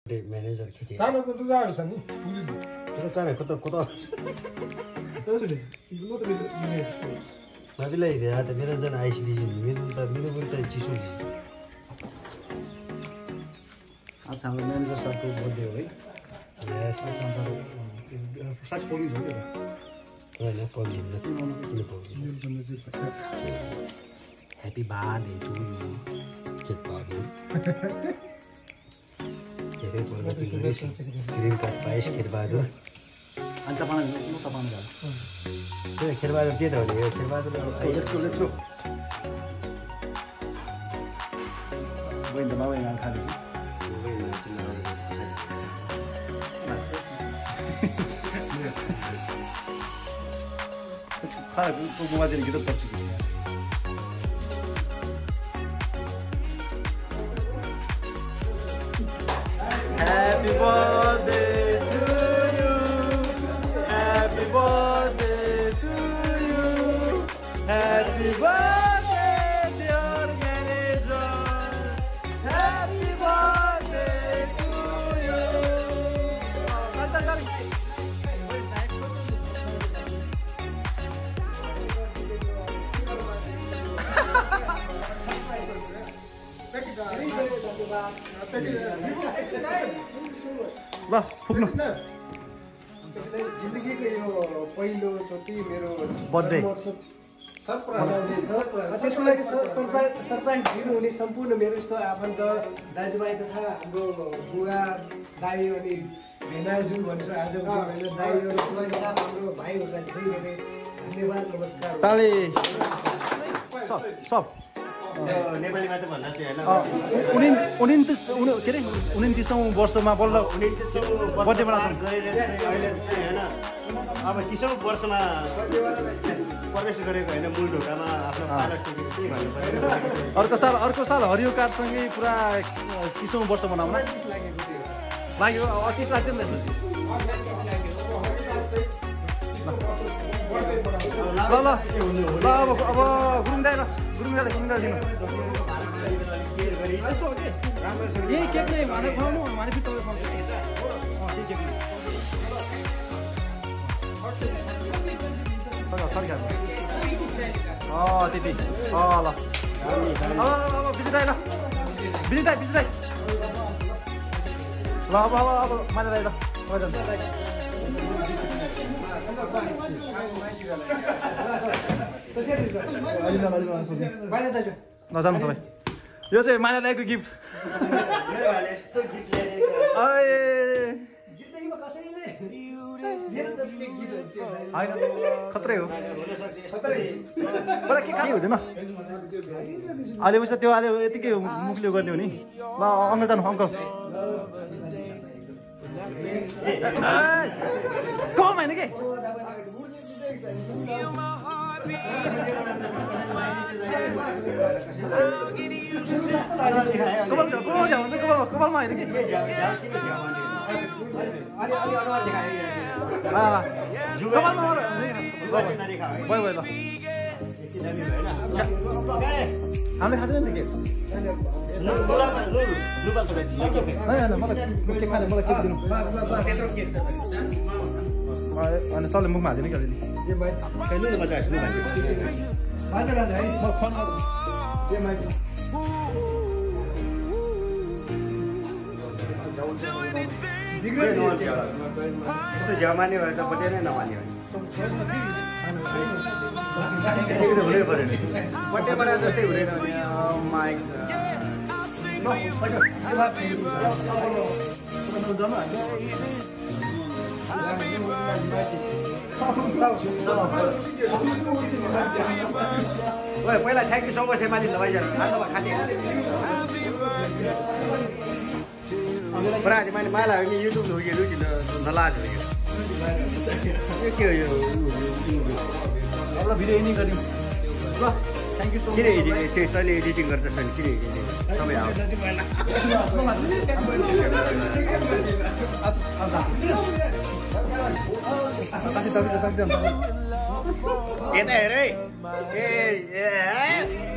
Manager खेती चाना त जायो छ नि चाना कता कता त्यसले म त नदीलाई भेला त मेरो जना आइसडिसी मेरो पनि त चिसो आज हाम्रो म्यानेजर सरको बर्थडे हो है साच पोलिस हो होइन पाउँदिन किन पाउँदिन ह्याप्पी बर्थडे टु यु खेत पाउँदिन ग्रिन कार्ड पाइस खेरबहादुर अनि तपाईँ खेरबहादुर के त हो नि यो खेरबहादुर लेट्स गो बहिनी त बाबा यहाँ खाँदैछु को बुवाजीले गीत पर्छ Happy birthday to you. Happy birthday to you. Happy birthday dear manager. Happy birthday to you. ल पुग्नु जिन्दगीको यो पहिलो चोटि मेरो बर्थडे त्यसको लागि सरप्राइज दिनुहुने सम्पूर्ण मेरो यस्तो आफन्त दाजुभाइ तथा हाम्रो बुवा दाई अनि भेनाजु भन्छ आज दाईहरू हाम्रो भाइहरूलाई धेरै धेरै धन्यवाद नमस्कार ताली सब नेपालीमा त भन्दा चाहिँ होइन के अरे 29औं वर्षमा बल्ल बर्थडे मनाउँछन् अहिले चाहिँ होइन अब 30औं वर्षमा प्रवेश गरेको होइन मूल ढोकामा आफ्नो पालक टेकेको के भन्नु पर्यो अर्को साल हरियो कार्डसँगै पुरा 30औं वर्ष मनाउन लाग्यो 30 लाग्छ नि त ल अब गुरुङ दाइ दिनु यही केक नै भने खुवाउनु भने फेरि तपाईँ खुवाउँछ त्यति ल बिजु दाइ ल अब माने दाइ ल नजानु तपाईँ यो चाहिँ माया दाइको गिफ्ट होइन खत्रै हो के खाने हुँदैन अहिले पछि त्यो अहिले यतिकै मुखले गर्ने हो नि ल अङ्कल जानु अङ्कल कम होइन के कपालमा होइन कि भयो ल हामीले खाएको छैन नि के होइन मलाई के खाने मलाई के दिनु होइन सबले मुखमा हाल्दिनु कि अलिअलि जमाने भए त बटे नै नमाने हुनै पऱ्यो नि बटेबाट जस्तै हुँदैन पहिला थ्याङ्क यू सो मच माथि दबाईजना खाने प्रायः मैले माला हो कि युट्युब हो कि रुचि नलाज हो यो के हो यो अब भिडियो एडिटिङ गर्यौँ ल थ्याङ्क यू सो मच किन एडिटिङ तैँले एडिटिङ गर्दैछ नि किन एडिटिङ सबै आउँछ यता हेर है ए